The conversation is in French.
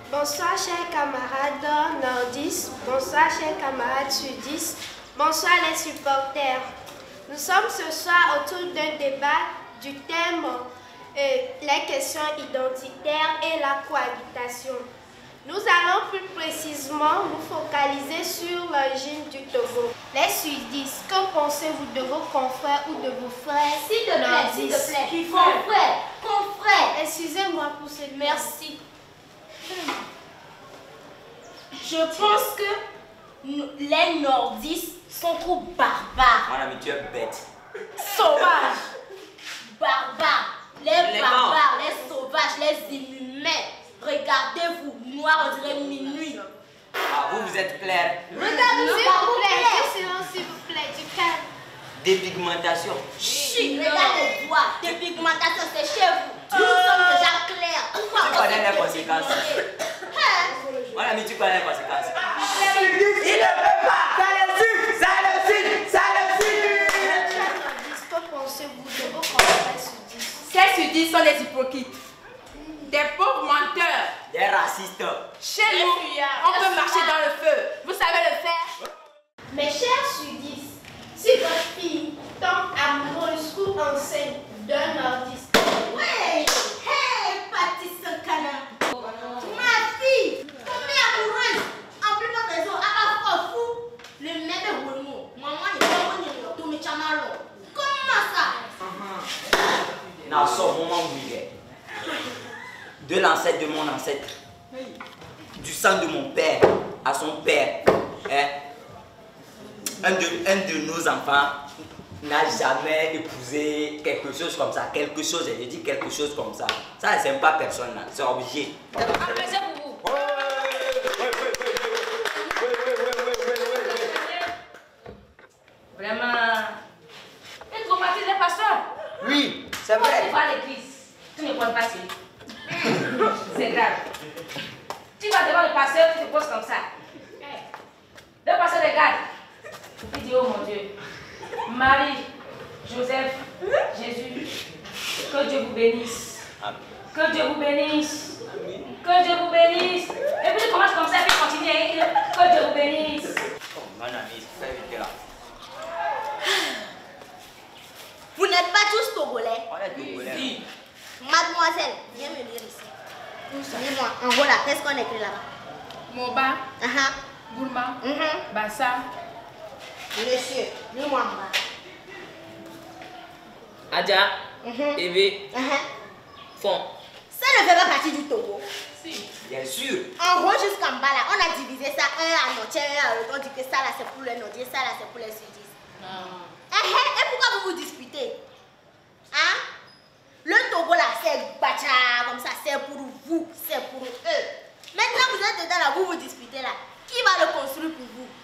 Bonsoir chers camarades nordistes, bonsoir chers camarades sudistes, bonsoir les supporters. Nous sommes ce soir autour d'un débat du thème les questions identitaires et la cohabitation. Nous allons plus précisément nous focaliser sur l'origine du Togo. Les sudistes, que pensez-vous de vos confrères ou de vos frères? S'il te plaît, confrères. Excusez-moi pour ce merci. Je pense que les nordistes sont trop barbares. Mon ami, tu es bête. Sauvages. Barbares. Les barbares, les sauvages, les inhumains. Regardez-vous, noir, on dirait minuit. Ah, vous êtes clair. Regardez, s'il vous plaît, silence, s'il vous plaît, du calme. Dépigmentation. Chut, regardez-moi. Dépigmentation, c'est chez vous. Nous sommes déjà clairs. Pourquoi Tu connais les conséquences. Mon ami, tu connais les conséquences. Il ne peut pas. Ça le suit. Que pensez-vous de vos confrères sudistes? Ces sudistes sont des hypocrites, des pauvres menteurs, Des racistes. Chez nous, on peut marcher dans le feu. Vous savez le faire? Mes chers sudistes, si votre fille tombe amoureuse ou enceinte d'un nordiste, Ouais. Hey, Paty Sankana. Ma fille, tombée amoureuse. En plus de raison, à la fou. Le mec de Boulmo. Maman n'est pas bonne, tout me chamalo. Comment ça? Dans ce moment vulgaire. De l'ancêtre de mon ancêtre. Du sang de mon père à son père. Hein? Un de nos enfants n'a jamais épousé quelque chose comme ça. Quelque chose, je dis quelque chose comme ça. Ça ne s'aime pas personne là. C'est obligé. Applaudissez pour vous. Vraiment. Et traumatise les pasteurs. Oui, c'est Quand tu vrai. vas à l'église, tu ne poses pas ça. C'est grave. Tu vas devant le pasteur, tu te poses comme ça. Le pasteur regarde. Il dit, oh mon Dieu, Marie, Joseph, Jésus, que Dieu vous bénisse. Que Dieu vous bénisse. Que Dieu vous bénisse. Et puis tu commences comme ça, puis continue à dire, que Dieu vous bénisse. Oh, mon ami, fais vite là. Vous n'êtes pas tous togolais. On est togolais. Oui. Mademoiselle, viens me lire ici. Dis-moi, en gros là, qu'est-ce qu'on écrit là-bas? Moba, Gourma, Bassa. Monsieur, dis-moi en bas. Adja, Eve, Fond. Ça ne fait pas partie du Togo. Si. Bien sûr. En gros, jusqu'en bas là, on a divisé ça un à Notien, un à l'autre. On dit que ça là c'est pour les Nordiens, ça là c'est pour les Sudistes. Et pourquoi vous vous disputez? Hein? Le Togo là, c'est bacha comme ça, c'est pour vous, c'est pour eux. Maintenant vous êtes dedans là, vous vous disputez là. Qui va le construire pour vous?